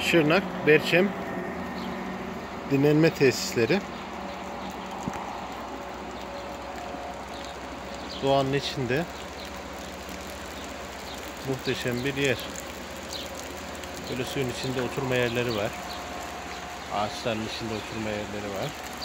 Şırnak Berçem dinlenme tesisleri. Doğanın içinde muhteşem bir yer. Böyle suyun içinde oturma yerleri var. Ağaçların içinde oturma yerleri var.